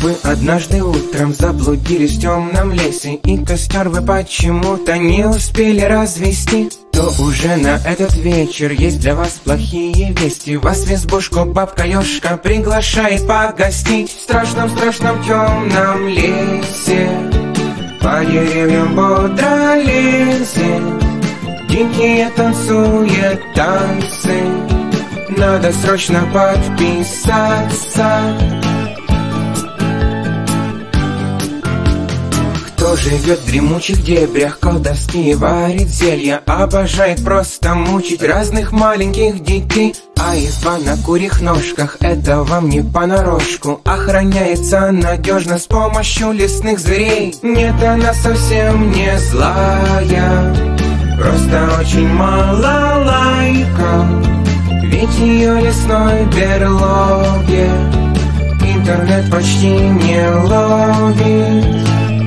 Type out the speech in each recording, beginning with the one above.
вы однажды утром заблудились в темном лесе, и костер вы почему-то не успели развести, то уже на этот вечер есть для вас плохие вести. Вас в избушку бабка-ёшка приглашает погостить. В страшном-страшном темном лесе по деревьям бодро лезет, дикие танцует танцы, надо срочно подписаться. Кто живет в дремучих дебрях, колдовские варит зелья, обожает просто мучить разных маленьких детей. А изба на курьих ножках — это вам не понарошку, охраняется надежно с помощью лесных зверей. Нет, она совсем не злая, просто очень мало лайка, ведь ее лесной берлоге интернет почти не ловит.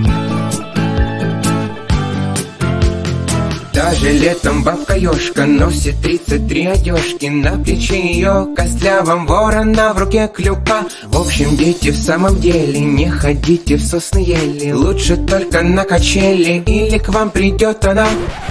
Даже летом бабка-ёшка носит 33 одежки, на плече ее костлявом ворона, в руке клюка. В общем, дети, в самом деле не ходите в сосны ели, лучше только на качели, или к вам придет она.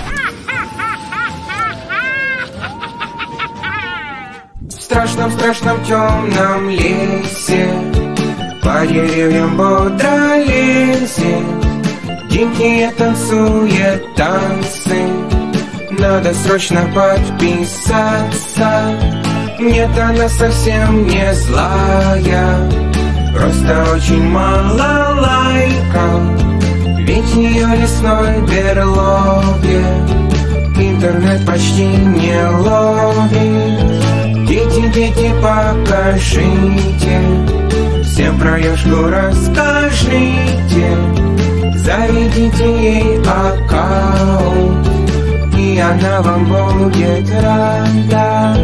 В страшном-страшном темном лесе по деревьям бодро лезет, дикие танцует танцы, надо срочно подписаться. Нет, она совсем не злая, просто очень мало лайка, ведь ее лесной берлоге интернет почти не ловит. Дети, дети, покажите, всем про ёшку расскажите, заведите ей аккаунт, и она вам будет рада.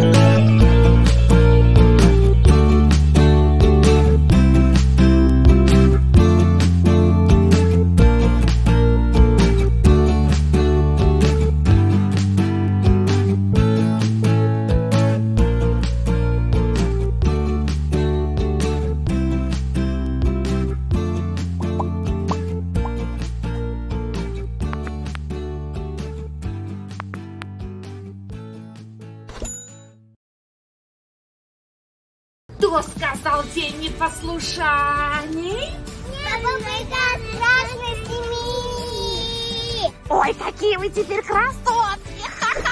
Кто сказал день непослушаний? Страшной семьи! Ой, какие вы теперь красотки!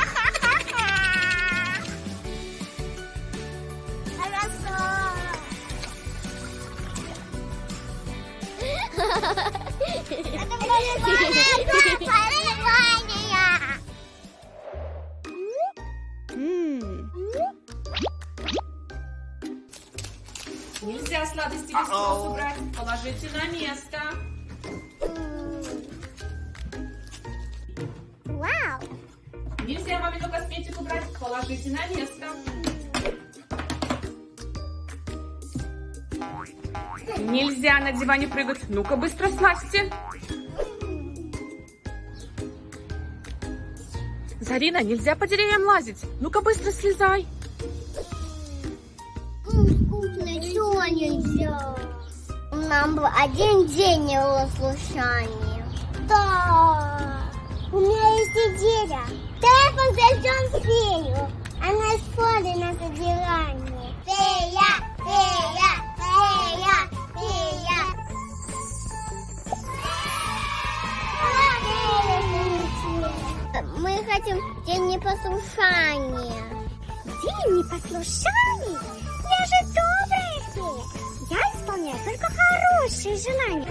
Хорошо! Это Нельзя сладости без спросу брать. Положите на место. Вау! Нельзя мамину косметику брать. Положите на место. Нельзя на диване прыгать. Ну-ка, быстро слазьте. Зарина, нельзя по деревьям лазить. Ну-ка, быстро слезай. Скучно, чего нельзя? Нам бы один день не было слушания. Да. У меня есть идея. Телефон зайдем в фею. Она смотрит на содержание. Фея, фея, фея, фея. Мы хотим день непослушания. День непослушания? Я же добрая фея. Я исполняю только хорошие желания.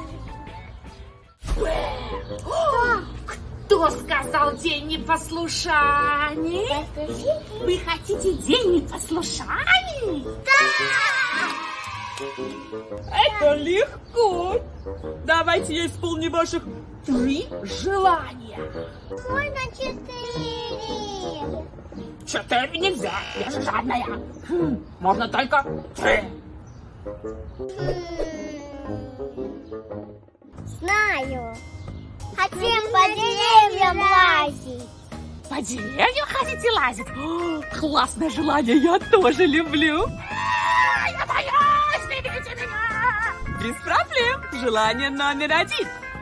Кто сказал день непослушаний? Вы хотите день непослушаний? Да! Это легко. Давайте я исполню ваших 3 желания. Можно 4. 4 нельзя, я же жадная. Можно только 3. Знаю. Хотим по деревьям лазить. По деревьям хотите лазить? О, классное желание, я тоже люблю. Я боюсь, берите меня. Без проблем. Желание номер 1.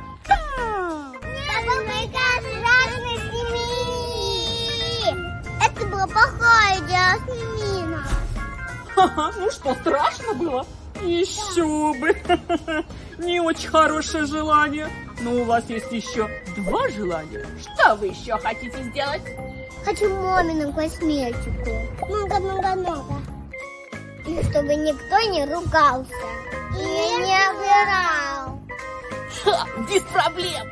Страшно, сними! Это была плохая идея, сними нас. Ха-ха, ну что, страшно было? Еще бы. Не очень хорошее желание. Но у вас есть еще 2 желания. Что вы еще хотите сделать? Хочу мамину косметику. Много-много-много. И чтобы никто не ругался. И не обирал. Ха, без проблем.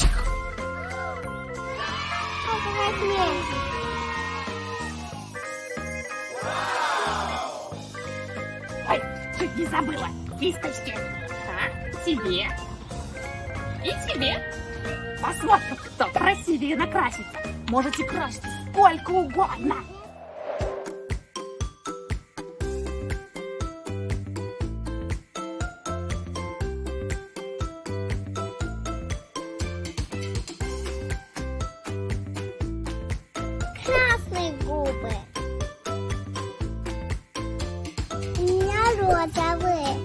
Ой, чуть не забыла. Кисточки. Тебе. И тебе. Посмотрим, кто красивее накрасится. Можете красить сколько угодно. Красные губы. У меня розовые.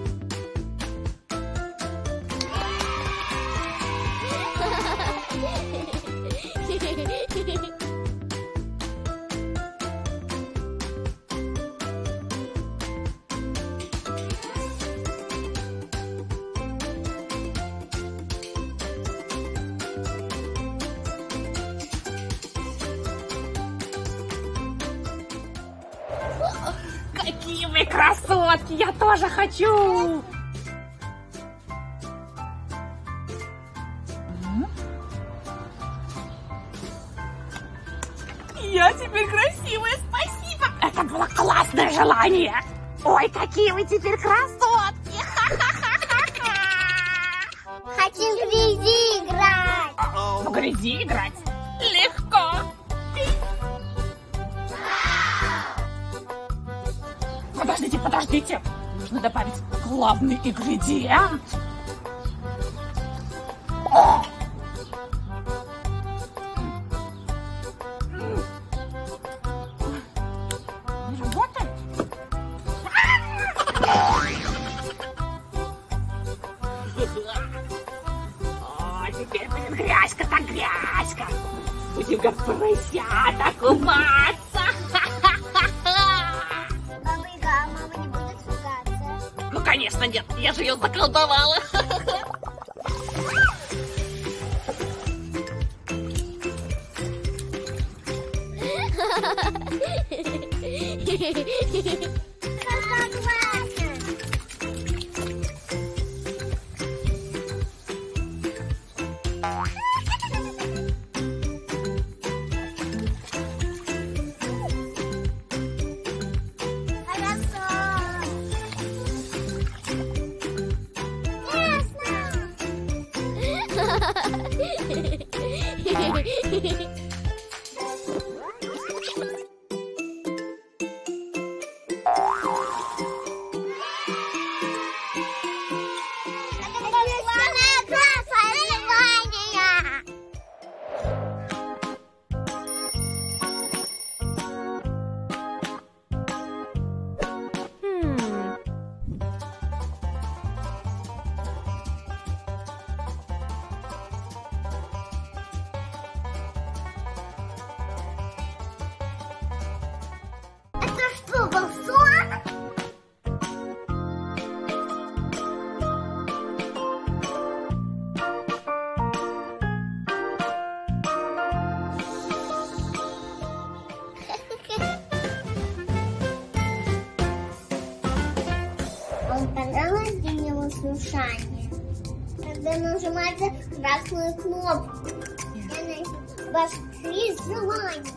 Какие вы красотки! Я тоже хочу! Я теперь красивая, спасибо! Это было классное желание! Ой, какие вы теперь красотки! Хотим в грязи играть. В грязи играть? Легко! Подождите, подождите! Нужно добавить главный ингредиент. О! Не работает? О, теперь будет грязька, так грязька. Будем как поросята купаться. Мама не будет ругаться. Ну, конечно, нет. Я же ее заколдовала. Как классно. Это что, был сон? Вам понравилось видеослушание? Когда нажимаете красную кнопку, у вас есть желание.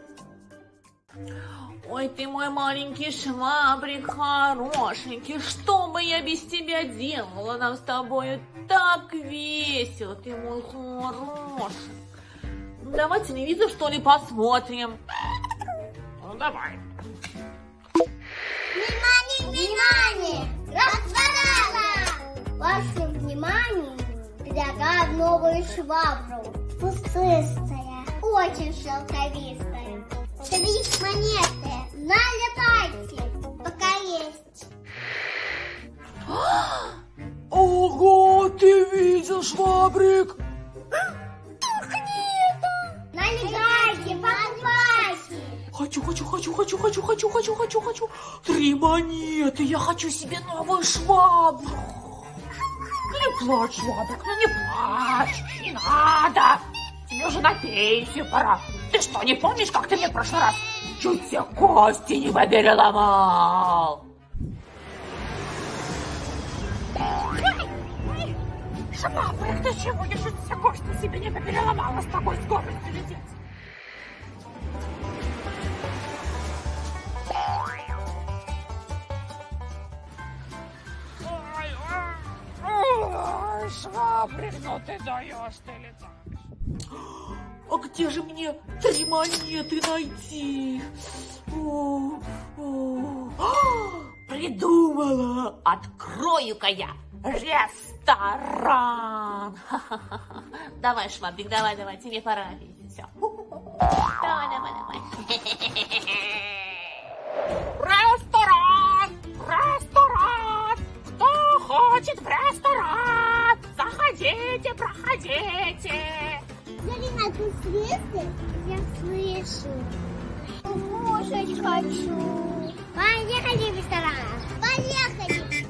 Ой, ты мой маленький швабрик хорошенький, что бы я без тебя делала? Нам с тобой так весело, ты мой хороший. Давай телевизор, что ли, посмотрим. Ну, давай. Внимание, внимание! Господа! Ваше внимание! Предлагаю новую швабру. Пушистая, очень шелковистая. 3 монеты. Налетайте, пока есть. О, швабрик. Налегайте, покупайте. Хочу. 3 монеты. Я хочу себе новую швабру. Не плачь, швабрик, ну не плачь. Не надо. Тебе уже на пенсию пора. Ты что, не помнишь, как ты мне в прошлый раз чуть все кости не переломал? Швабрик, ты чего? Я чуть все кости себе не переломала с такой скоростью лететь. Ой, швабрик, ну ты даешь, ты летаешь. А где же мне 3 монеты найти? Придумала! Открою-ка я ресторан! Давай, Швабрик, давай, тебе пора видеть. Все. Давай. Ресторан! Кто хочет в ресторан? Заходите, проходите! Зарина, ты слышишь? Я слышу. Кушать хочу. Поехали в ресторан. Поехали.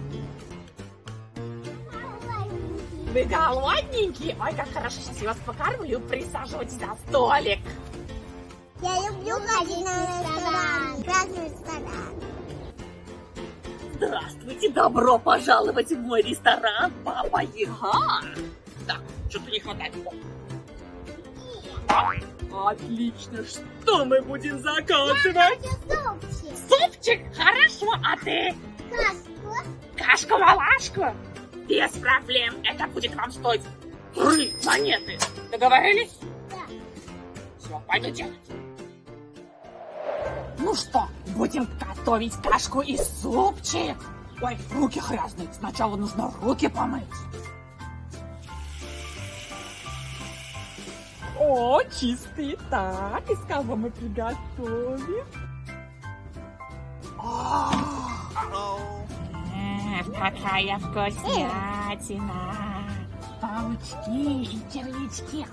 Вы голодненькие? Ой, как хорошо, сейчас я вас покормлю. Присаживайтесь за столик. Я люблю ходить на ресторан. Красный ресторан. Здравствуйте, добро пожаловать в мой ресторан, Баба Яга. Так, что-то не хватает. Отлично, что мы будем заказывать? Я хочу супчик. Супчик? Хорошо, а ты? Кашку. Кашку-малашку? Без проблем, это будет вам стоить 3 монеты. Договорились? Да. Все, пойду делать. Ну что, будем готовить кашку и супчик? Ой, руки грязные, сначала нужно руки помыть. О, чистые. Так, из кого мы приготовим? Какая вкуснятина! Паучки и червячки.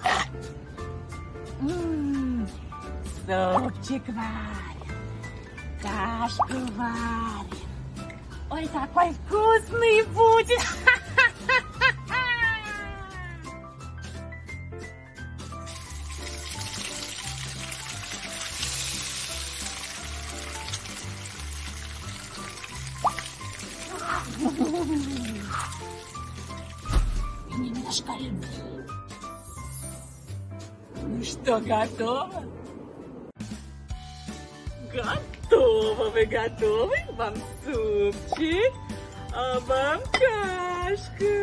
Супчик варим, кашку варим. Ой, какой вкусный будет! Немножко любви. Ну что, готово? Готово, вы готовы? Вам супчик, а вам кашка.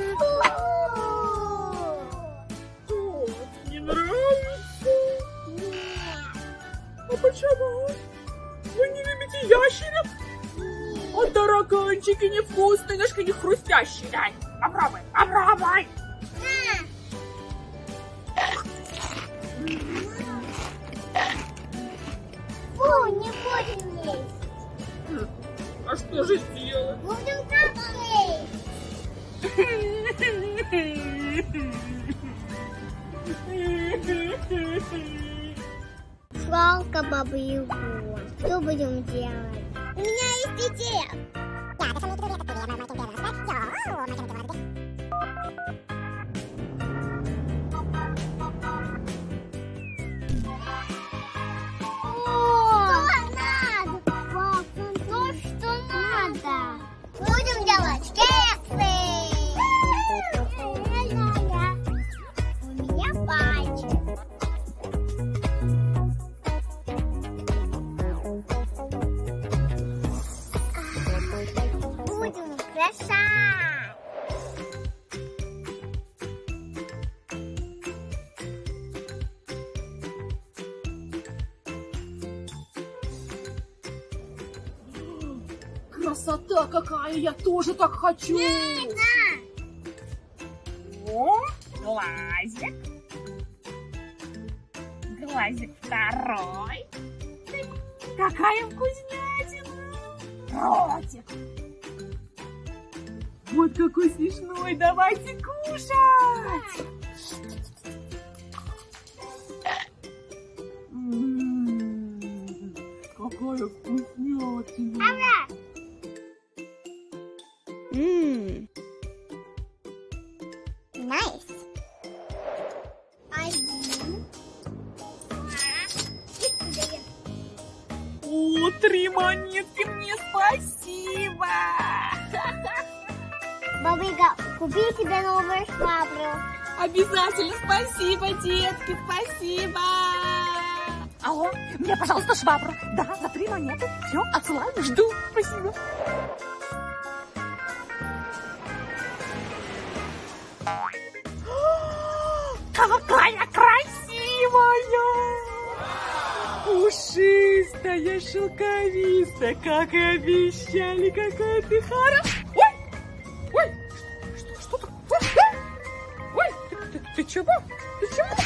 Что, не нравится? А почему? Вы не любите ящеров? А тараканчики невкусные, ножки не хрустящие. Дай, попробуй, попробуй. Фу, не будем есть. А что же сделать? Будем так есть. Жалко Бабу Ягу. Что будем делать? У меня есть идея. Будем делать кексы. У меня пальчик. Будем украшать. Красота какая! Я тоже так хочу! О, глазик. Глазик второй. Какая вкуснятина! Ротик. Вот какой смешной, давайте кушать! Какая вкуснятина! Nice. О, 3 монетки, мне спасибо! Бабыга, купи себе новую швабру. Обязательно, спасибо, детки, спасибо! Алло, мне, пожалуйста, швабру. Да, за 3 монеты. Все, отсылаю, жду. Спасибо. Какая красивая! Пушистая, шелковистая, как и обещали, какая ты хорошая. Ой, что такое? Ой, ты чего? Ты чего?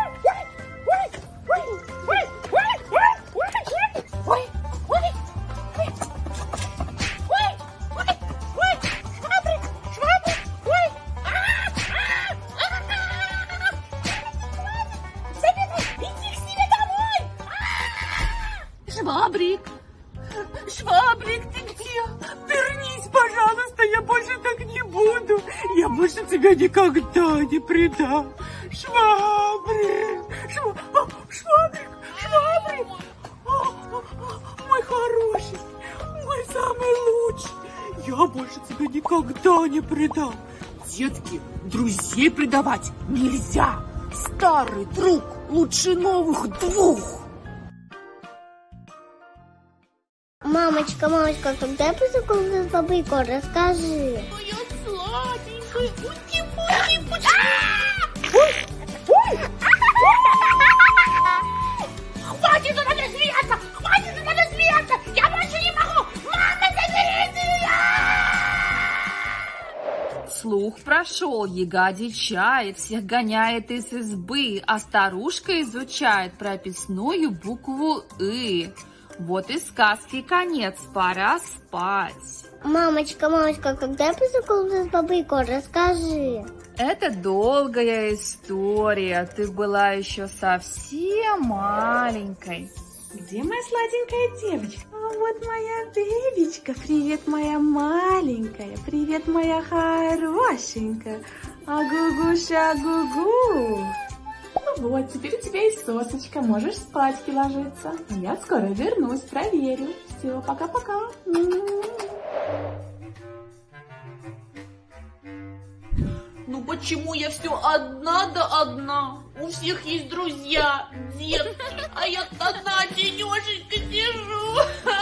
Швабрик, ты где? Вернись, пожалуйста, я больше так не буду. Я больше тебя никогда не предам. Швабрик, Швабрик, мой хороший, мой самый лучший. Я больше тебя никогда не предам. Детки, друзей предавать нельзя. Старый друг лучше новых 2. Мамочка, когда я познакомилась с бабыкой, расскажи. Моя сладенькая, ути-пути-пути. Хватит, надо смеяться! Хватит, надо смеяться! Я больше не могу! Мама, заберите меня! Слух прошел, яга дичает, всех гоняет из избы, а старушка изучает прописную букву «ы». Вот и сказки конец, пора спать. Мамочка, когда я познакомилась с бабыкой, расскажи. Это долгая история. Ты была еще совсем маленькой. Где моя сладенькая девочка? А вот моя бебечка. Привет, моя маленькая. Привет, моя хорошенькая. А-гу-гуша, гу-гу. Ну вот, теперь у тебя есть сосочка. Можешь спать ложиться. Я скоро вернусь, проверю. Все, пока-пока. Ну почему я все одна да одна? У всех есть друзья, детки, а я одна денешенька сижу.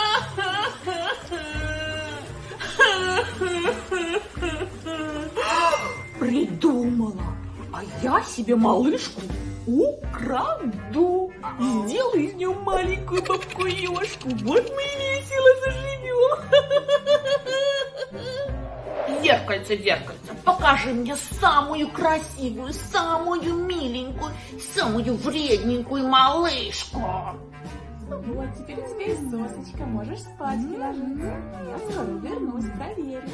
Придумала. А я себе малышку украду. И сделаю из нее маленькую бабку-ешку. Вот мы весело заживем. Зеркальце, зеркальце, покажи мне самую красивую, самую миленькую, самую вредненькую малышку. Ну вот, теперь у тебя есть сосочка. Можешь спать ложиться. Я скоро вернусь, проверю.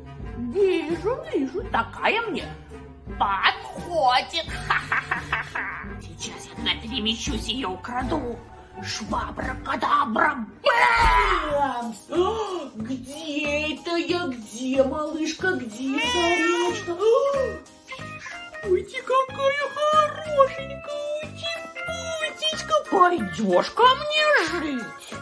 Вижу, такая мне подходит. Ха-ха-ха-ха. Сейчас я туда перемещусь и ее украду. Швабра-кадабра, бам! Где это я? Где, малышка? Где царевочка? Ой, ты какая хорошенькая, утипутечка. Пойдешь ко мне жить?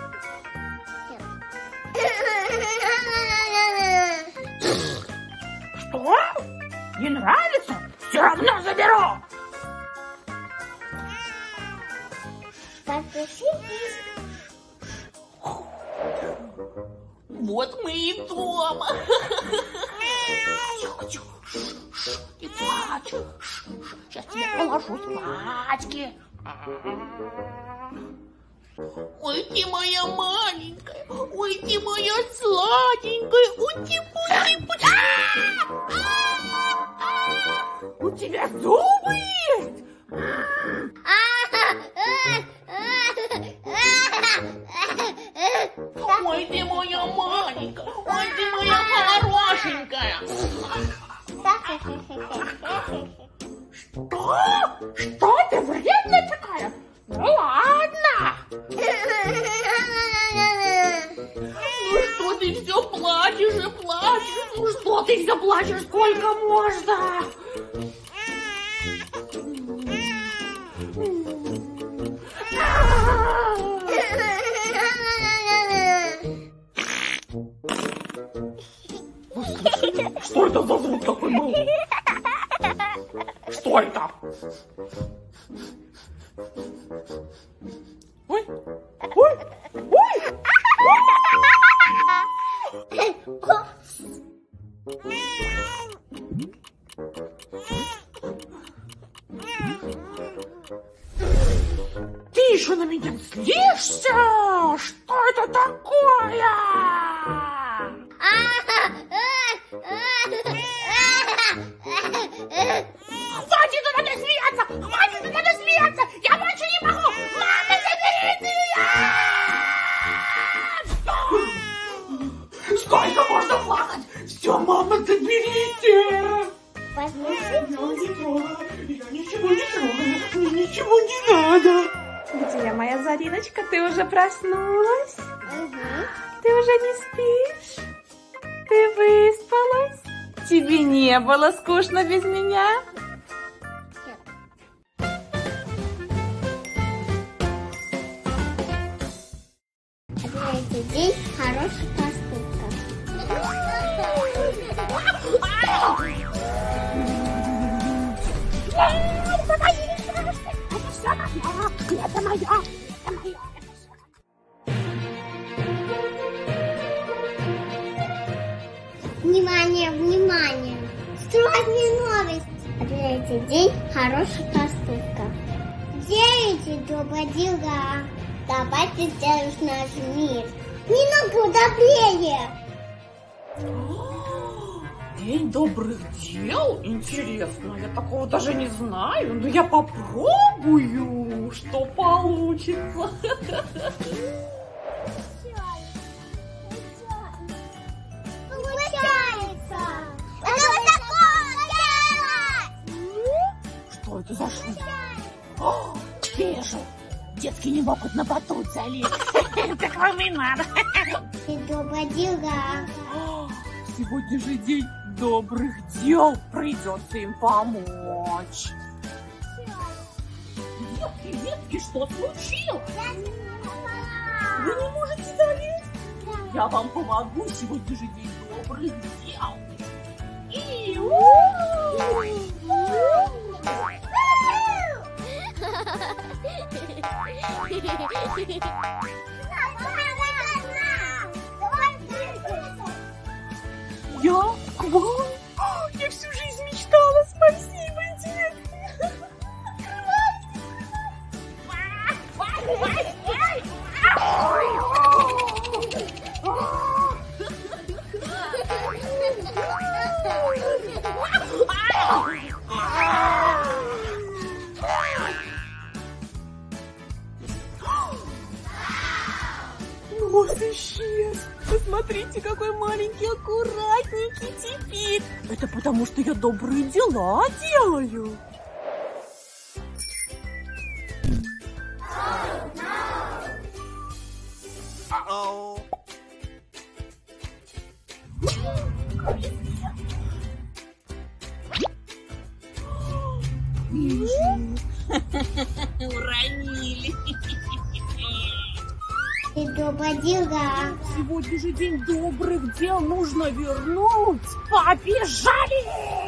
Что? Не нравится? Все равно заберу. Вот мы и дома. Тихо, не плачь. Сейчас тебя положу спатьки. Ой, ты моя маленькая, ой, ты моя сладенькая, ути-пути-пути. У тебя зубы есть? Ой, ты моя маленькая, ой, ты моя хорошенькая. Что? Что ты вредная такая? Ну ладно. Ну что ты все плачешь и плачешь? Ну что ты все плачешь? Сколько можно? Что это за звук такой был? Что это? Ой, ой, ой! Ты еще на меня злишься? Что это такое? Хватит надо смеяться! Хватит надо смеяться! Я больше не могу! Мама, заберите меня! Сколько можно плакать? Все, мама, заберите! Послушай, Я ничего не трогаю, мне ничего не надо. Где моя Зариночка? Ты уже проснулась? Угу. Ты уже не спишь? Ты выспалась? Тебе не было скучно без меня? Третий день хороших поступков. Это моя! Внимание, внимание! Срочная новость! Третий день хороших поступков. 9 добродела. Давайте сделаешь наш мир немного удобрее. День добрых дел? Интересно, я такого даже не знаю. Но я попробую, что получится. Получается! Это вот такое делать! Что это за шум? О, вижу. Детки не могут на батут залезть. Так вам и надо. Ты добродела. Сегодня же день добрых дел. Придется им помочь. Детки, что случилось? Вы не можете залезть? Я вам помогу. Сегодня же день добрых дел. Я к вам? Я всю жизнь мечтала. Спасибо, детки. Нос исчез. Посмотрите, какой маленький, аккуратненький теперь. Это потому, что я добрые дела делаю. Уронили. Ты добродела. Сегодня же день добрых дел, нужно вернуть. Побежали!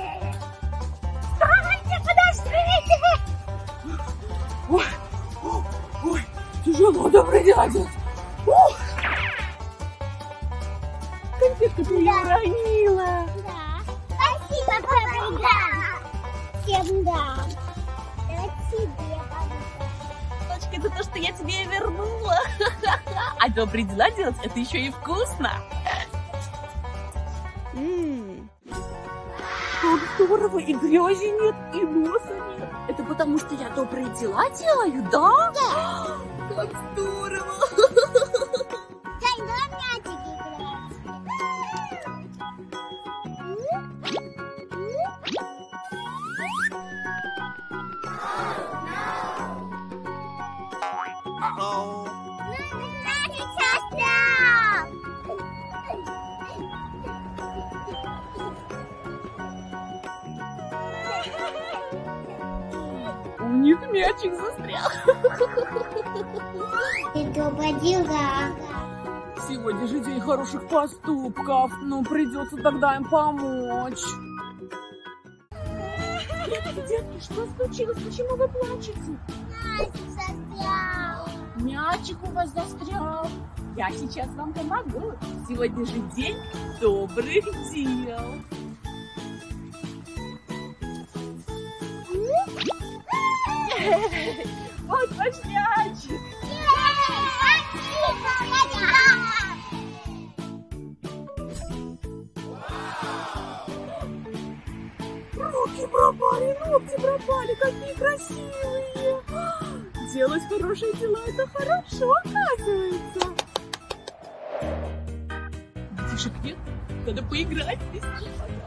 Стойте, подождите! Ой, ой, тяжело добрые дела делать. Ух! Конфетку ты ее уронила. Да. Спасибо, папа, да. Всем да. Это тебе, папа. Дочка, это то, что я тебе вернула. А добрые дела делать, это еще и вкусно. Как здорово, и грязи нет, и носа нет. Это потому, что я добрые дела делаю, да? Да. Как здорово. Дай, давай мячик играть. них мячик застрял. Это поделка. Сегодня же день хороших поступков. Ну, придется тогда им помочь. Детки, что случилось? Почему вы плачете? Мячик застрял. Мячик у вас застрял. Я сейчас вам помогу. Сегодня же день добрых дел. Вот ваш мячик. Ногти пропали, какие красивые. Делать хорошие дела — это хорошо, оказывается. Детишек нет, надо поиграть вместе.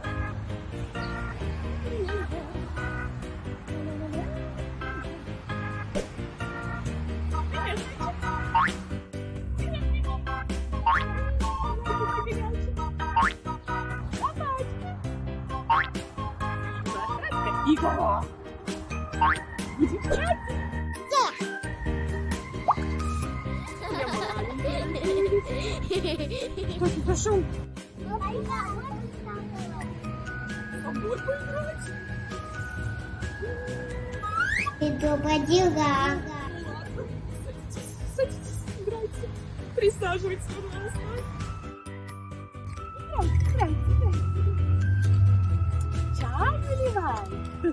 Игра! Будем играть? Что это за шум? С тобой поиграть? Это поделка. Садитесь, играйте. Присаживайтесь, пожалуйста. Играйте. Чай наливай.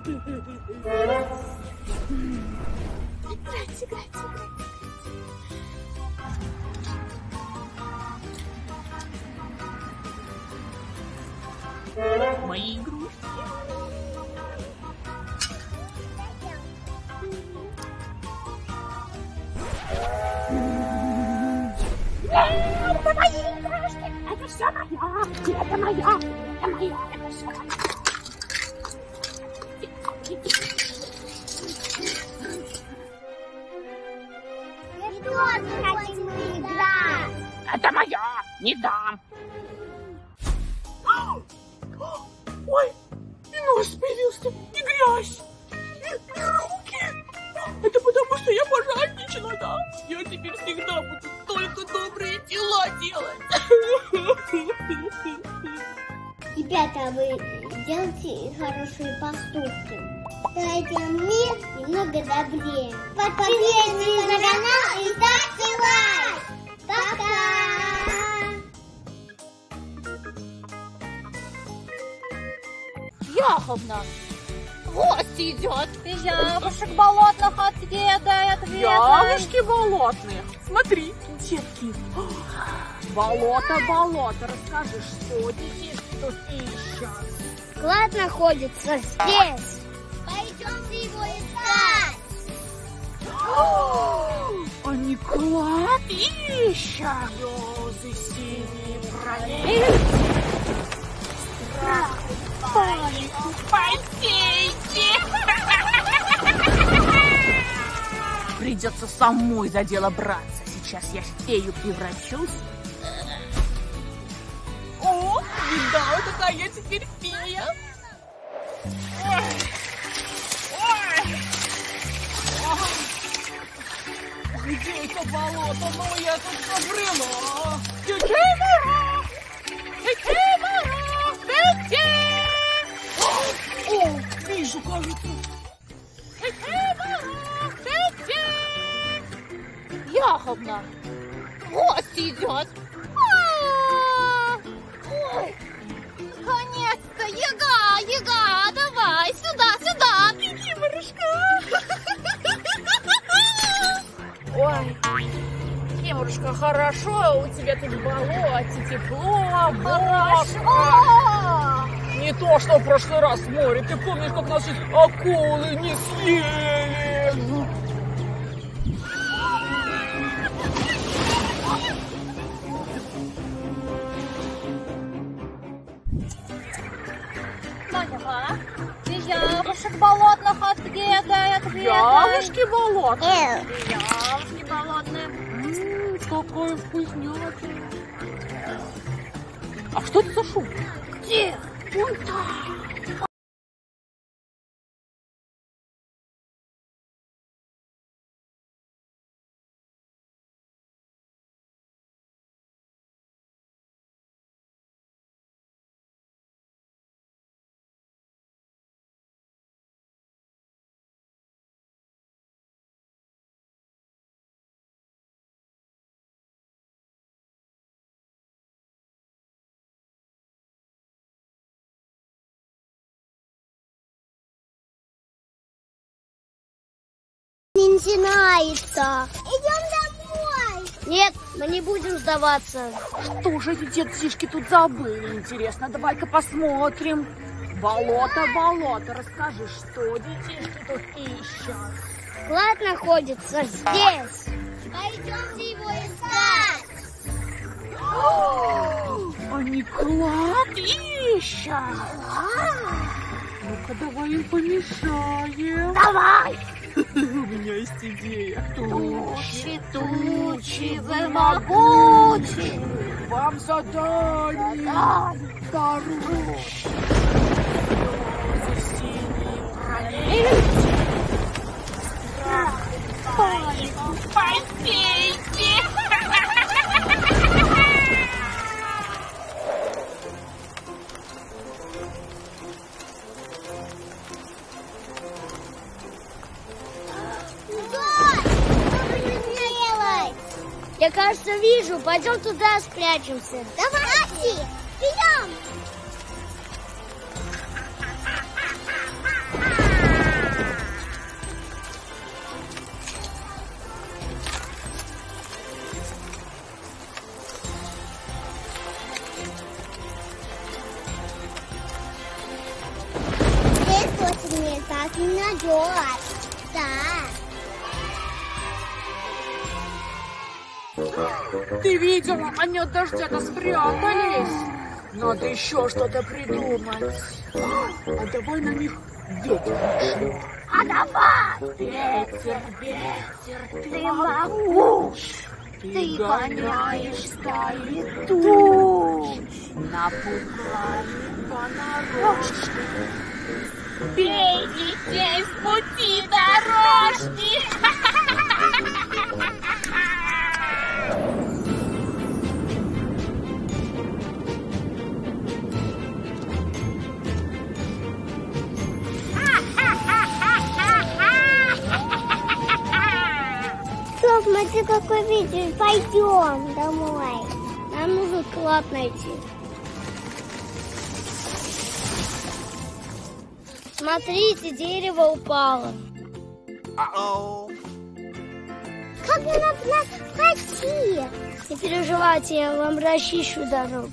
Играйте. Мои игрушки. Это мои игрушки. Это все моя. Это моя. Это все моя. Я тоже хочу играть. Это моя. Не дам. Ой, и нос появился, и грязь, и руки. Это потому, что я пожадничала, да? Я теперь всегда буду только добрые дела делать. Ребята, вы делаете хорошие поступки. Давайте мир немного добрее. Подписывайтесь на канал и ставьте лайк. Пока! Яковна, гость идет. Ягушек болотных отведает. Ягушки болотные. Смотри, детки. Болото. Расскажи, что детишки тут ищут? Клад находится здесь. Пойдемте его искать. Они клад ищут. Слезы синие пролейте. Панику посейте. Придется самой за дело браться. Сейчас я в фею превращусь. О, видала, какая я теперь фея. Где это болото? Ну, я тут побрела. О, вижу, кажется. Яковна, гость идет. Ой, наконец-то, Яга, давай, сюда. Беги, Марушка. Ой, Кемушка, хорошо, у тебя тут в болоте тепло, мокро. Не то, что в прошлый раз в море. Ты помнишь, как нас чуть акулы не съели? Маня, ягушек болотных отведает. Ягушки болотные. Ягушки болотные. Какая вкуснятина. А что это за шум? Где? Вон там. начинается. Идем домой. Нет, мы не будем сдаваться. Что же эти детишки тут забыли? Интересно, давай-ка посмотрим. Болото, болото. Расскажи, что детишки тут ищут? Клад находится здесь. Пойдемте его искать. Они клад ищут. Ну-ка, давай им помешаем. Давай! У меня есть идея. Тучи, тучи, вы могучи! Вам задание. Дорожь. Пойдите! Я, кажется, вижу. Пойдем туда спрячемся. Давай, идем. Здесь точно не так не найдет. Да. Ты видела? Они от дождя-то спрятались. Надо еще что-то придумать. А давай на них ветер нашлем. А давай! Ветер, ветер, Ты могуч! Ты гоняешь стаи туч! напугали понарошку. Бей детей с пути дорожки! Смотри, какой ветер. Пойдем домой. Нам нужно клад найти. Смотрите, дерево упало. Как мне надо нас пройти? Не переживайте, я вам расчищу дорогу.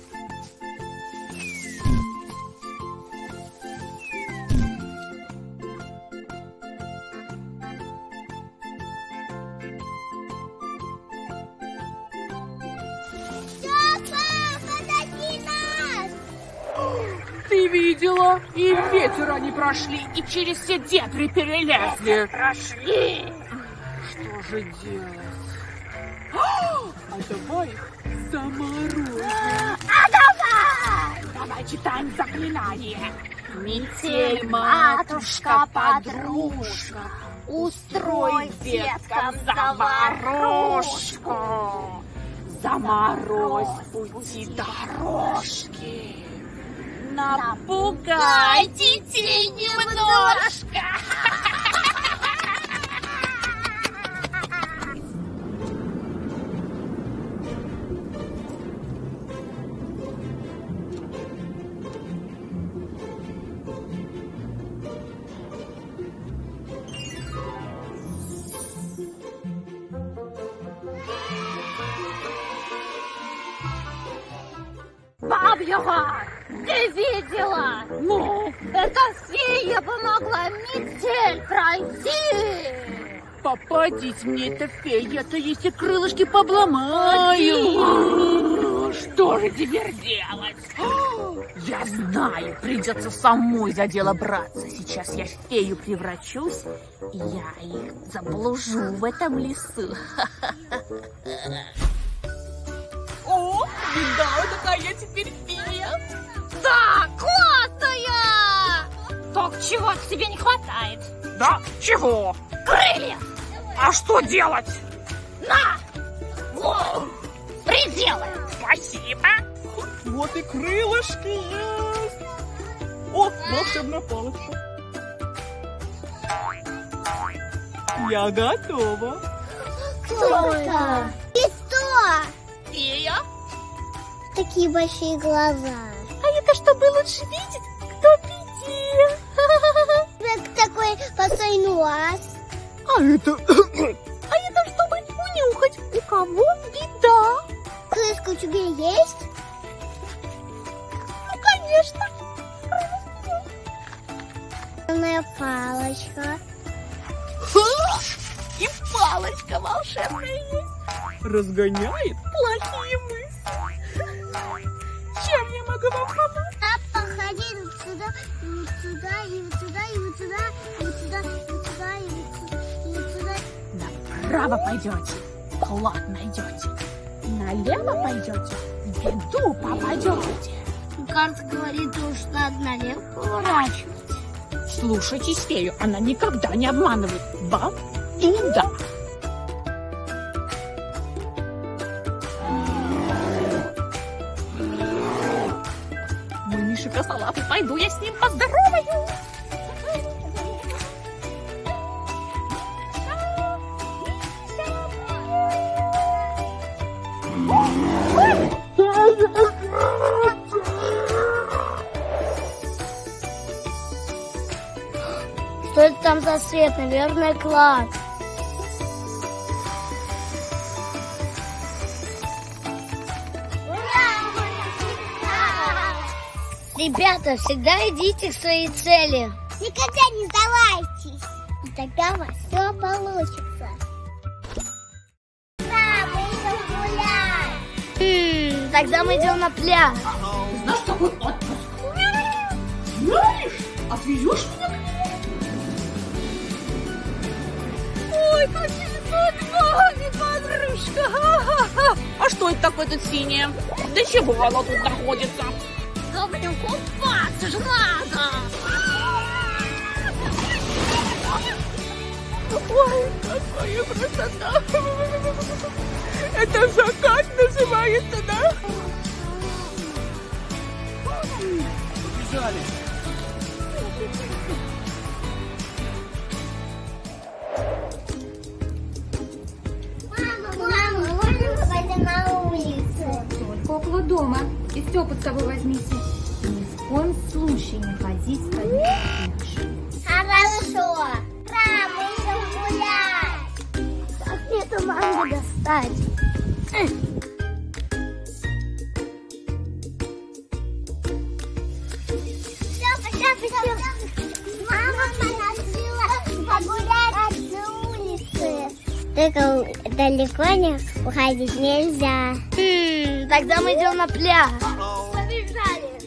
Ты видела? И ветер они прошли, и через все дебри перелезли. Прошли! Что же делать? А давай их заморозим. А давай! Давай читаем заклинание. Метель, матушка, подружка, устрой деткам заварушку. Заморозь пути дорожки. Напугай детей немножко. Бабьяга, ты видела? Ну, Эта фея помогла метель пройти. попадись мне эта фея-то, если крылышки побломаю. Что же теперь делать? Я знаю, придется самой за дело браться. Сейчас я в фею превращусь, и я их заблужу в этом лесу. О, видала, какая я теперь фея. Да, классная! Так чего тебе не хватает? Да, чего? Крыльев! А что делать? На! Вот! Приделаем! Спасибо. Вот и крылышки есть. О, волшебная палочка. Я готова. Кто это? И что? Фея? Такие большие глаза. А это чтобы лучше видеть, кто победил. Как такой большой нос. А это чтобы унюхать, у кого беда. Крыска у тебя есть? Ну, конечно. Волшебная палочка. И палочка волшебная есть. Разгоняет плохие мысли. Чем я могу вам помочь? Папа, ходи вот сюда, и вот сюда, и вот сюда, и вот сюда, и вот сюда, и вот сюда, и вот сюда. Направо пойдете, клад найдете. Налево пойдете, в беду попадете. Карта говорит, что надо налево поворачивать. Слушайтесь фею, она никогда не обманывает. Вам и да. Мой Миша косолапый, пойду я с ним поздороваюсь. Что это там за свет? Наверное, клад. Ребята, всегда идите к своей цели. Никогда не сдавайтесь. И тогда у вас все получится. Да, мы идем гулять. Тогда мы идем на пляж. Знаешь, такой отпуск? Знаешь, отвезешь меня к нему? Ой, какие подружка. А что это такое тут синее? Для чего оно тут находится? Говорю, купаться же надо. Ой, какая красота! Это закат называется, да? Побежали! Мама, можно пойти на улицу? Только около дома. И Степу с собой возьмите. Ни в коем случае не ходить в пляж. Хорошо. Мама, мы идем гулять. Как мне эту мангу достать? Мама попросила погулять на улице. Только далеко не уходить нельзя. Тогда мы идем на пляж. Побежали.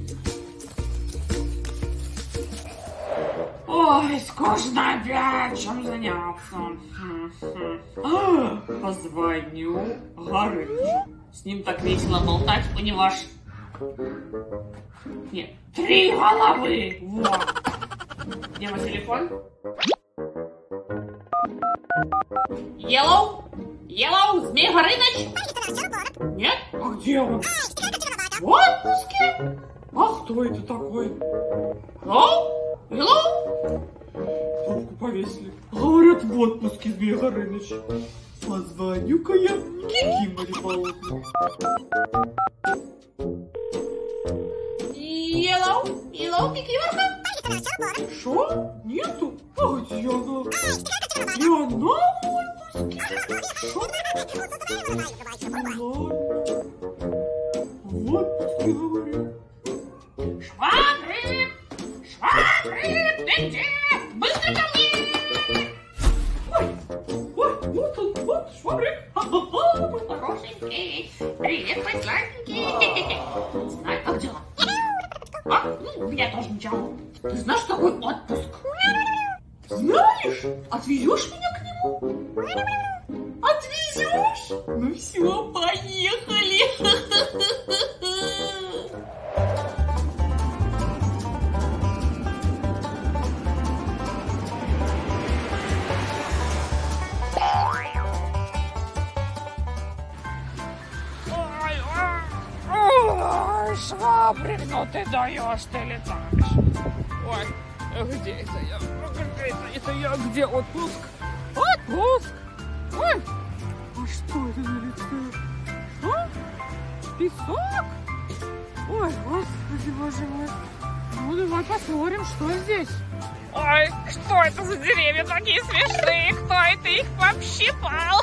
Ой, скучно опять, чем заняться. Позвоню Горынычу. С ним так весело болтать, у него аж... Нет, 3 головы! Вот. Где мой телефон? Yellow? Yellow? Змей Горыныч? Нет? А где он? В отпуске? А кто это такой? Hello? Hello? Трубку повесили. Говорят, в отпуске Змей Горыныч. Позвоню-ка я Кикиморе болотной. Yellow? Yellow, Кикиморка? Шо? Нету? А где она? И она в отпуске? Шо? В отпуске, говорю. Швабры! Швабры! Бегите! Быстро ко мне! Ой, вот он, вот швабры! Ха-ха-ха, мой хорошенький! Привет, мой сладенький! Знаю, как дела? А? У меня тоже ничего. Ты знаешь, что такой отпуск? Знаешь? Отвезешь меня к нему? Отвезешь? Ну все, поехали! Ой, Швабрик, ну ты даешь, ты летаешь. Ой, где это я? Это я где? Отпуск? Отпуск? Ой, а что это на лице? А? Песок? Ой, господи, боже мой. Ну, давай посмотрим, что здесь. Ой, что это за деревья такие смешные? Кто это их общипал?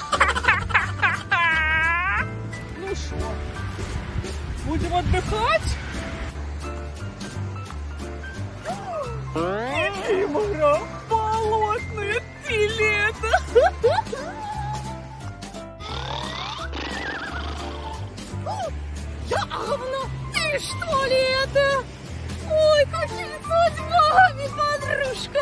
Ну что, будем отдыхать? Кикимора, болотное телето. Явно, ты что ли это? Ой, какими судьбами, подружка!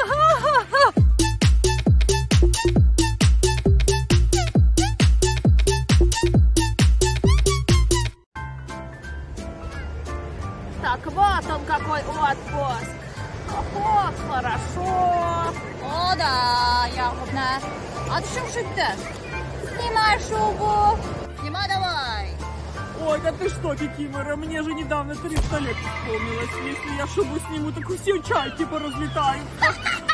Так вот он какой отпуск. Ого, хорошо. О да, Ягодная. А ты чем жить-то? Снимай шубу. Снимай давай. Ой, да ты что, Кикимора, мне же недавно 300 лет исполнилось. Если я шубу сниму, так все чайки поразлетаются.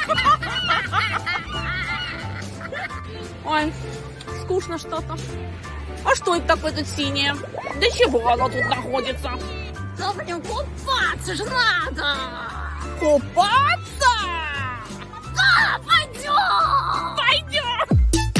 Ой, скучно что-то. А что это такое тут синее? Для чего оно тут находится? Да в нем купаться же надо. Купаться? Да, пойдем! Пойдем!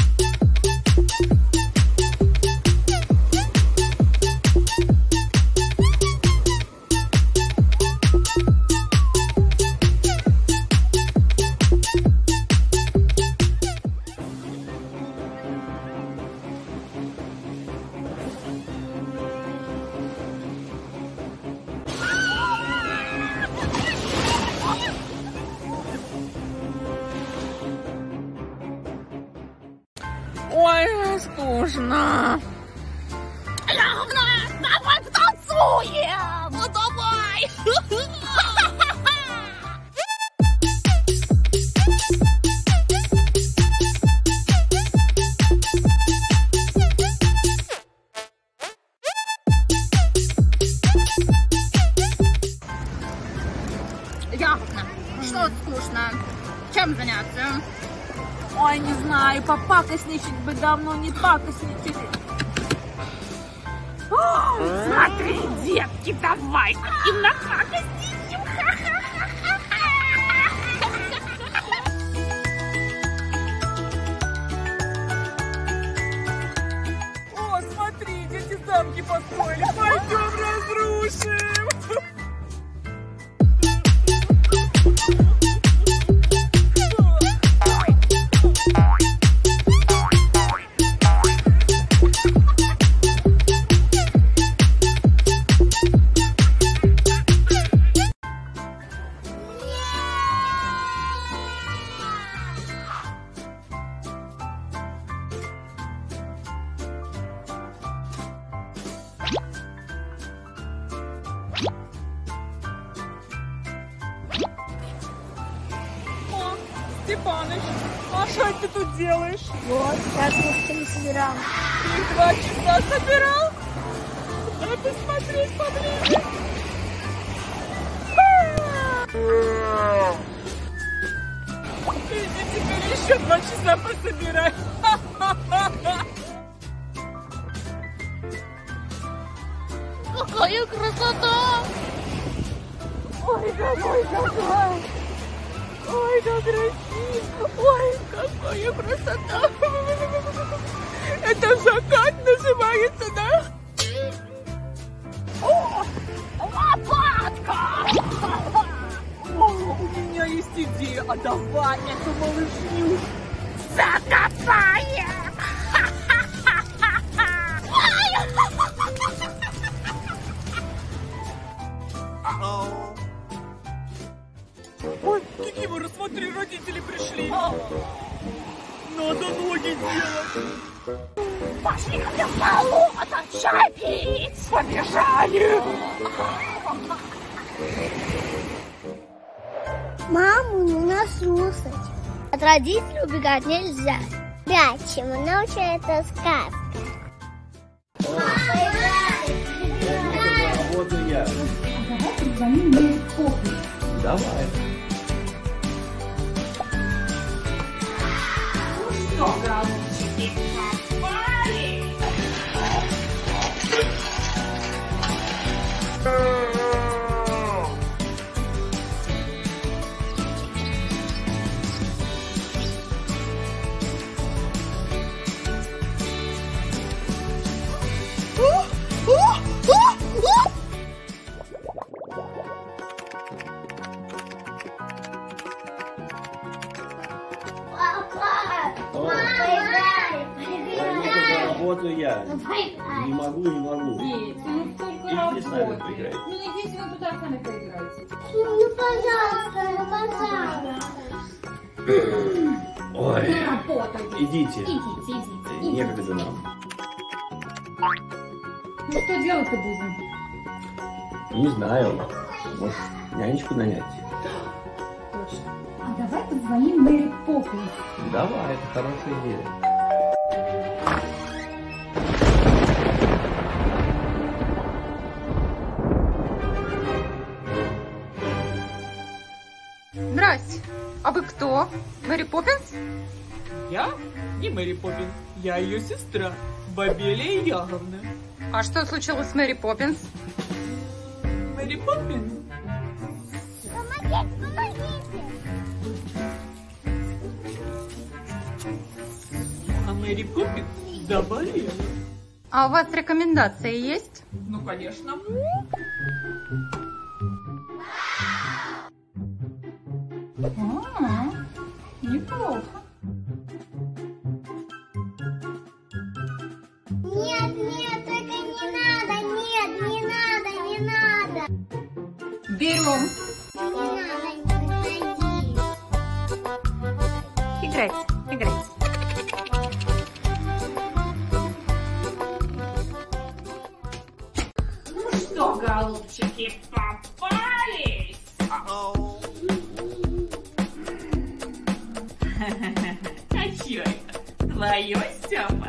Ой, скучно. Ягодная, давай потанцуем! Ну давай! Ягодная, что скучно? Чем заняться? Ой, не знаю, попакосничать бы давно не пакосничали. Смотри, детки, давай им напакостичим. О, смотри, дети замки построили. Пойдем разрушим. Степаныч, а что ты тут делаешь? Вот, сейчас мы собирал. Ты 2 часа собирал? Дай посмотреть поближе. Иди теперь еще 2 часа пособирай. Какая красота! Ой, какой! Ой, как красиво! Ой, какая красота! Это закат называется, да? О, лопатка! О, у меня есть идея, а давай эту малышню закопаем! Ой, Кикимора, смотри, родители пришли. Надо ноги делать. Пошли ко мне в болото чай пить. Побежали. Маму не надо слушать. От родителей убегать нельзя. Прячем, иначе это сказка. Давай позвоним мне в кухню. Давай. Что, голубчики, попали? работаю я. Не могу. Дети, ну столько Идите с нами работы. поиграйте. Ну идите вы туда сами поиграйте. Ну, пожалуйста. Ой, Работайте. идите. Некогда нам. Ну что делать-то будем? Не знаю. Может, нянечку нанять? Точно. А давай позвоним Мэри Поппинс. Давай, это хорошая идея. Здрасте. А вы кто? Мэри Поппинс? Я не Мэри Поппинс, я ее сестра, Бабеля Яговна. А что случилось с Мэри Поппинс? Мэри Поппинс? Помогите. А Мэри Поппинс заболела. А у вас рекомендации есть? Ну, конечно. Неплохо. Нет, только не надо. Нет, не надо. Берем. Не надо, не ходи. Играйте. Ну что, голубчики, попались? А чё это? Твоё, Стёпа?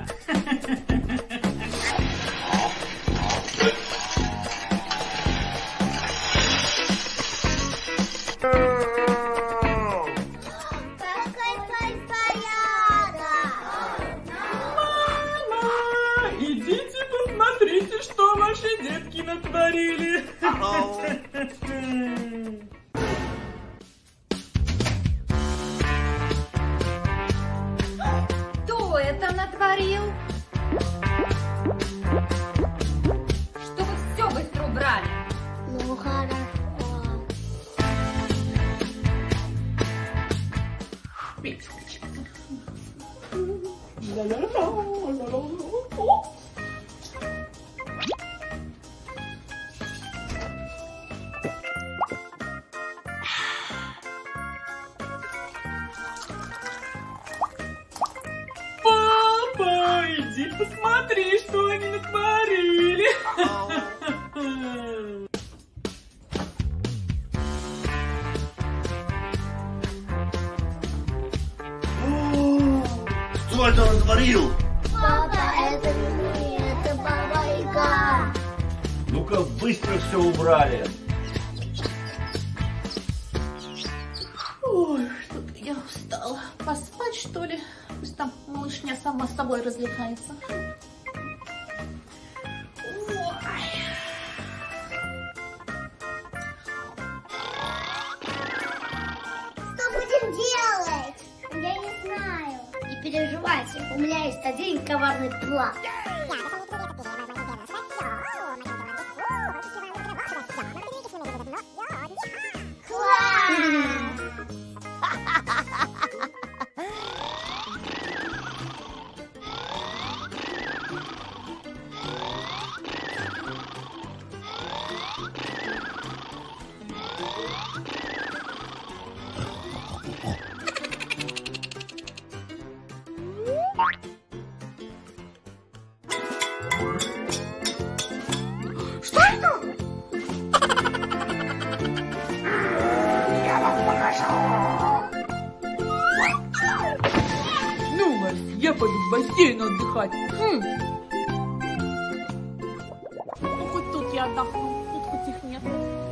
Мама, идите посмотрите, что ваши детки натворили. Кто это натворил? Что вы все быстро убрали? Ну, хорошо. Папа, иди посмотри, что они натворили. Кто это натворил? Папа, это не это баба-яга. Ну-ка, быстро все убрали. Ой, что-то я устала. Поспать, что ли? Пусть там малышня сама с собой развлекается. Что будем делать? Я не знаю. Не переживайте, у меня есть один коварный план. Ну, Марс, я пойду в бассейн отдыхать. Ну, хоть тут я отдохну, тут хоть их нет.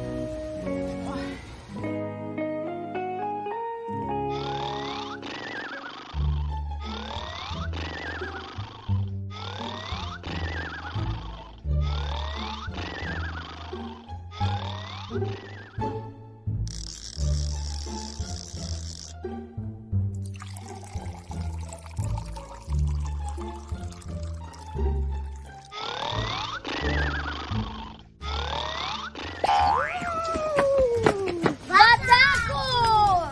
В атаку!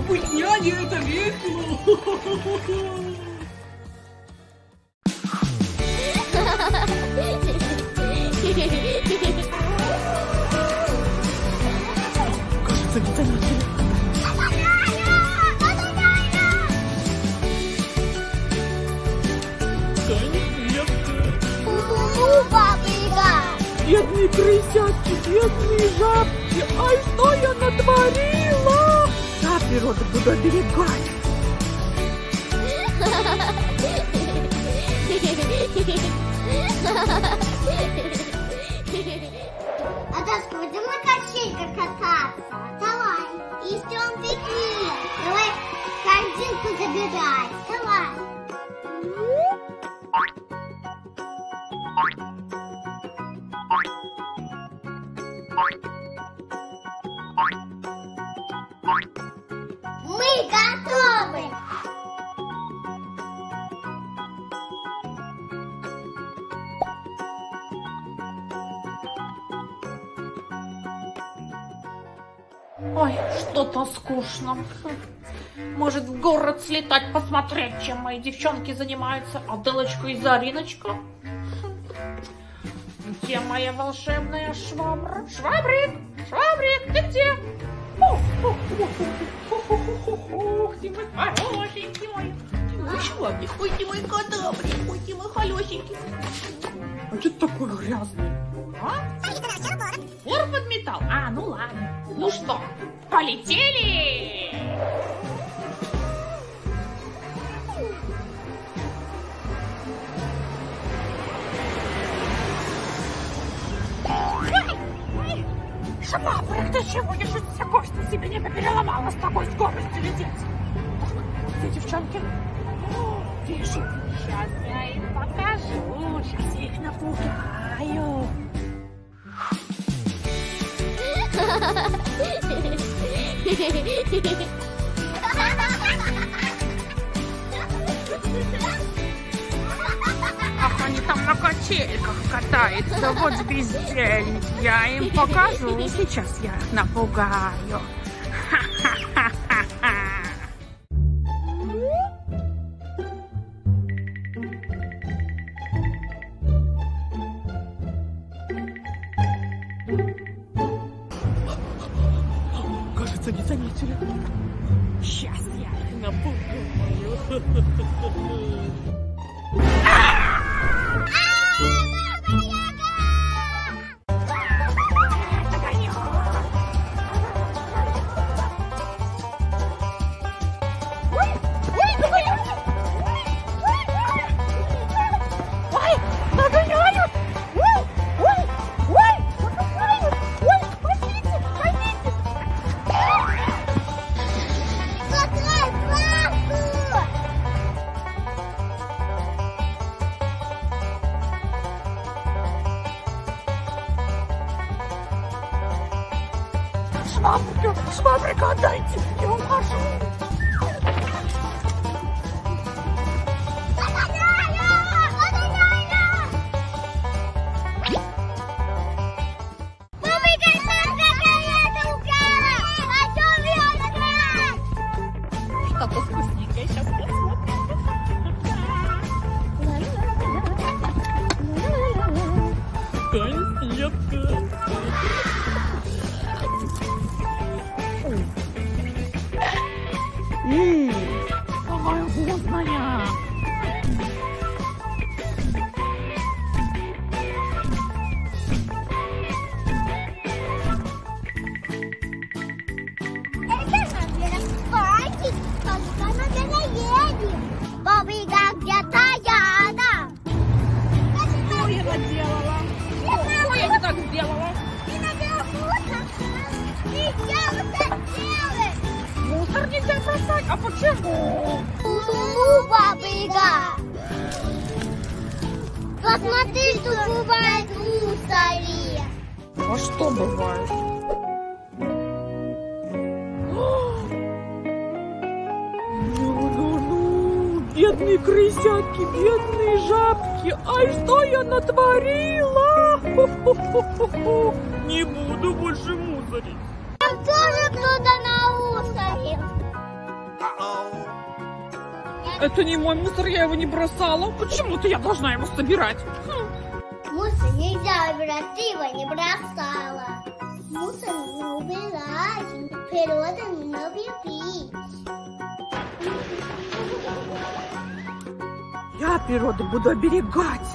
Быть няней — это весело. Кажется, не заметили. Бедные крысятки, бедные жабки, ай, что я натворила? Я природу буду оберегать. Адашка, пойдем на качельках кататься. Давай. Если он пикник, давай корзинку забирай. Давай. Мы готовы! Ой, что-то скучно. Может, в город слетать, посмотреть, чем мои девчонки занимаются? Аделочка и Зариночка. Где моя волшебная швабра? Швабрик! Швабрик, ты где? Ох, ты мой хорошенький мой. Ты мой швабрик, ой, ты мой кадабрик, ой, ты мой холёсенький. А что ты такой грязный? А? Двор подметал? А, ну ладно. Ну что, полетели? Швабрик, ты чего? Я что вся кость на себе не переломала с такой скоростью лететь? Так, где девчонки? Вижу. Сейчас я им покажу. Сейчас я их напугаю. Ах, они там на качельках катаются, вот бездельник. Я им покажу, сейчас я их напугаю. Кажется, не заметили. Сейчас я их напугаю. Швабрика отдайте, я ухожу. Что-то вкусненькое сейчас посмотрим. Конфетка. Какая вкусная! Баба Яга где-то рядом. Что я наделала? Что я не так сделала? Ты наверху, и я вот так делаю. Мусор нельзя бросать, а почему? Ну, Баба Яга. Посмотри, тут бывает в мусоре. А что бывает? Ну-ну-ну, бедные крысятки, бедные жабки, ай, что я натворила? Хо-хо-хо-хо-хо. Не буду больше мусорить. Там тоже кто-то наусорил. Это не мой мусор, я его не бросала. Почему-то я должна его собирать. Мусор нельзя убирать, ты его не бросала. Мусор не убирать, природа не любит. Я природу буду оберегать.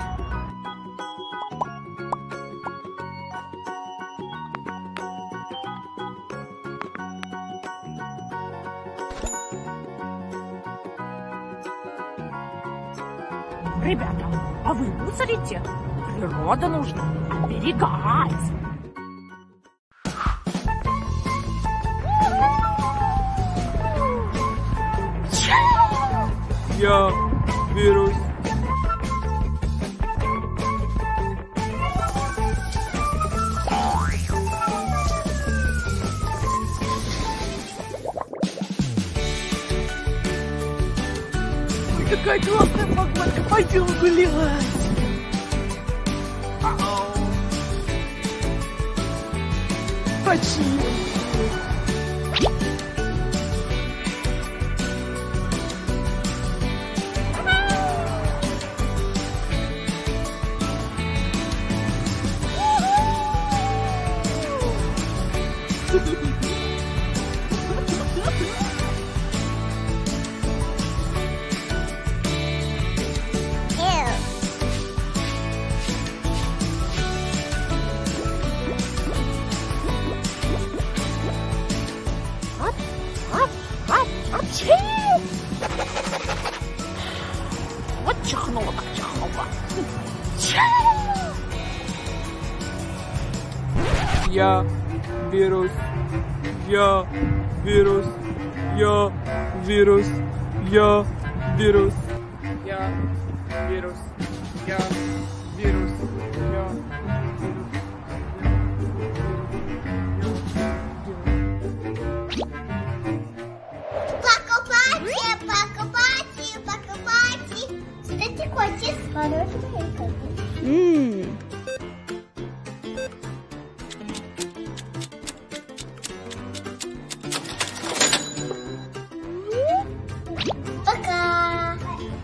Ребята, а вы мусорите? Природу нужно оберегать. Я берусь. Какая классная погода, пойдем гулять. Почему? Вот чихнула, так чихнула. Я вирус, я вирус, я вирус, я вирус, я вирус, я вирус, я Кстати, котик хороший. Пока.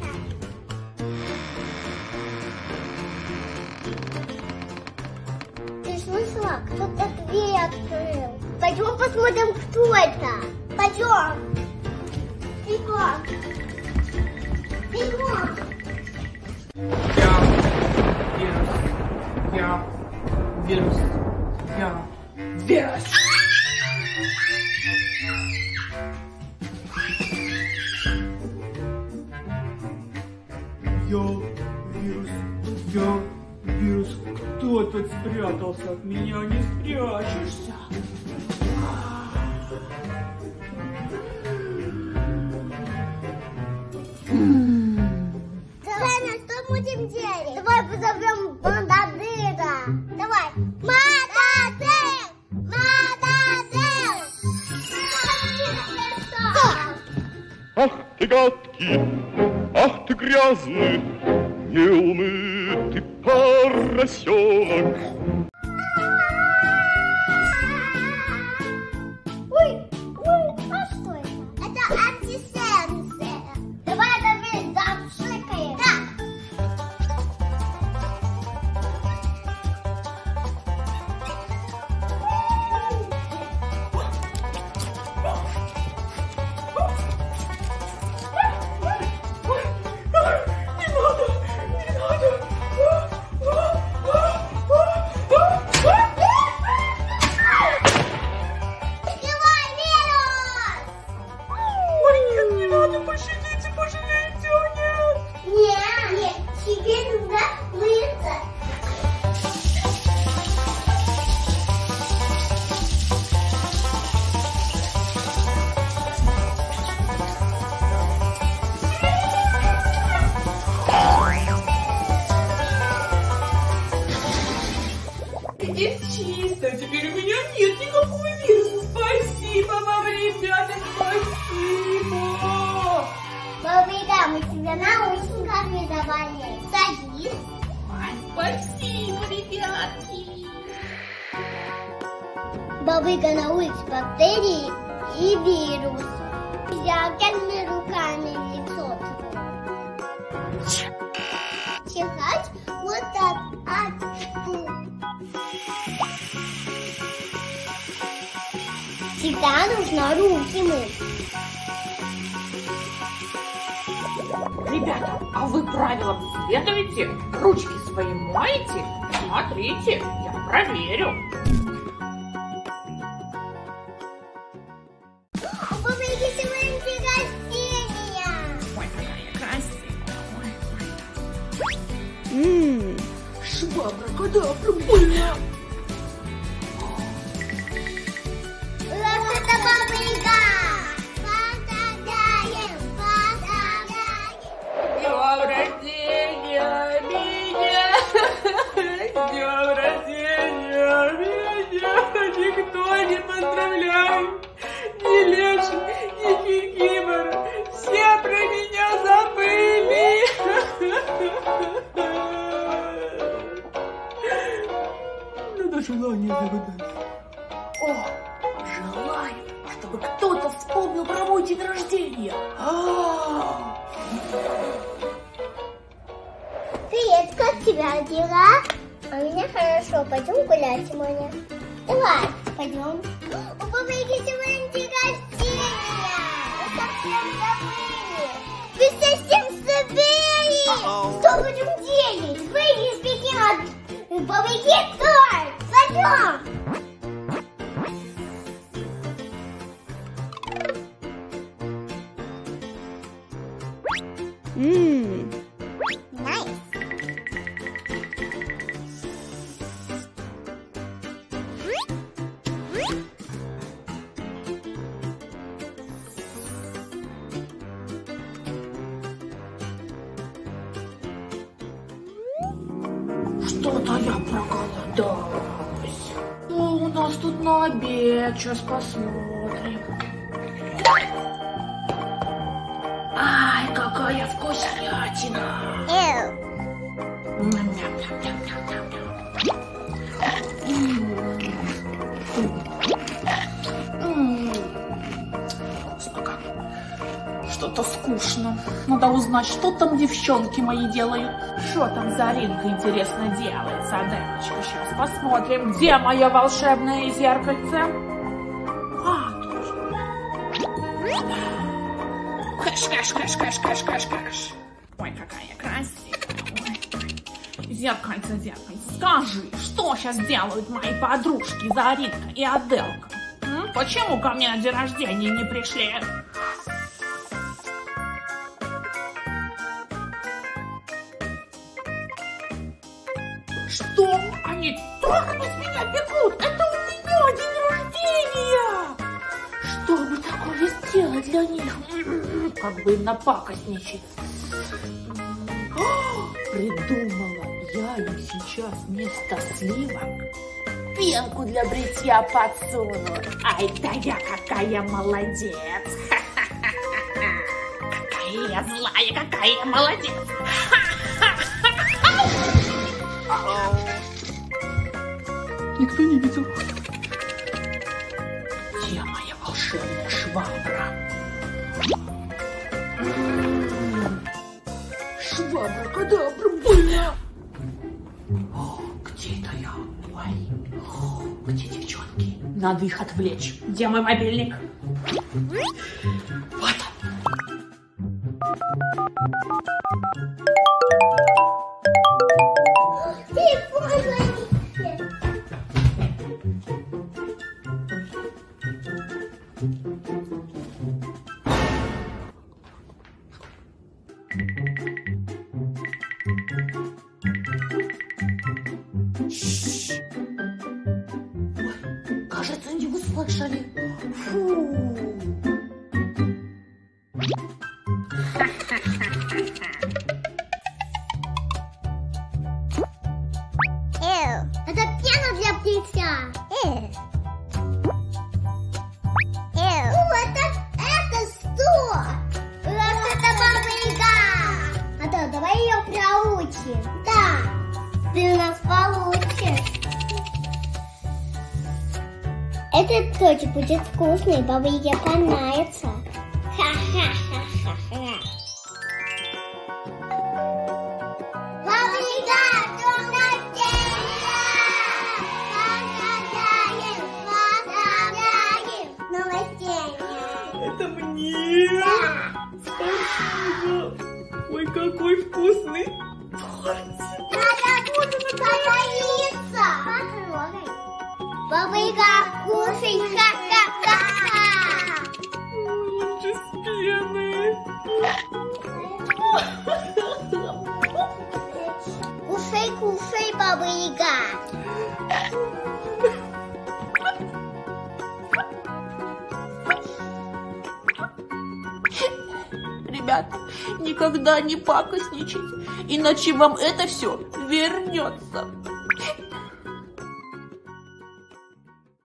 Ты слышала? Кто-то дверь открыл. Пойдем посмотрим, кто это. Пойдем. Бегом. Бегом. Я вирус, я вирус. Я вирус. Кто тут спрятался? От меня не спрячешься. Ладно, что будем делать? Давай позовем Бандадыра. Давай. Мададыр! Мададыр! Ах ты гадкий, ах ты грязный, неумытый поросенок. Ой, а что это? Это антисенсы. Давай давай запшикаем. Да. Здесь чисто, теперь у меня нет никакого вируса. Спасибо вам, ребята, спасибо. Бабыка, мы тебя наушниках рисовали. Садись. Спасибо, ребятки. Бабыка научит бактерии и вирус. Взялками руками лицо твое. Чихать вот так отступ. Всегда нужно руки мыть. Ребята, а вы правилам следуете? Ручки свои моете? Смотрите, я проверю. Побеги сегодня день рождения. Ой, какая красивая. Швабра-кадабра, больно. Это Баба Яга. Поздравляем, поздравляем. Днем рождения меня! Днем рождения меня! Никто не поздравляет! Ни Леши, ни Кикимора! Все про меня забыли! Надо желание загадать. О, желаю, чтобы кто-то вспомнил про мой день рождения. Привет, как тебя дела? А у меня хорошо, пойдем гулять сегодня. Давай, пойдем. У Бабы-Яги сегодня день рождения. Вы совсем забыли. Что будем делать? Выйди из пекина. Бабы-Яги торт. Пойдем. Nice. Что-то я проголодалась. О, у нас тут на обед. Сейчас посмотрим. Ай, какая вкуснятина. Вкусно как. Что-то скучно. Надо узнать, что там девчонки мои делают. Что там Заринка, интересно, делает, Саденочка? Сейчас посмотрим. Где мое волшебное зеркальце? А, тут. Кэш. Ой, какая красивая. Ой. Зеркальце. Скажи, что сейчас делают мои подружки Заринка и Аделка? Почему ко мне на день рождения не пришли? Что? Они тортик с меня пекут? Это у меня день рождения! Что бы такое сделать для них? Как бы им напакостничать? Придумала! Я им сейчас вместо сливок пенку для бритья подсуну. Ай, да я какая молодец! Какая я злая, какая я молодец! Никто не видел. Где моя волшебная швабра? Швабра-кадабра, больно! Где это я? Ой, где девчонки? Надо их отвлечь. Где мой мобильник? Вот он. Кажется, не услышали. Фу. Это пена для бритья. Это что? Это Баба Яга. А давай ее проучим. Да, ты у нас получишь. Этот тортик будет вкусный, Бабе Яге понравится. Это мне? Спасибо. Ой, какой вкусный тортик. Бабайка, кушай, ха-ха-ха-ха. Он же с пеной. Кушай, кушай, бабайка. Ребят, никогда не пакостничайте, иначе вам это все вернется.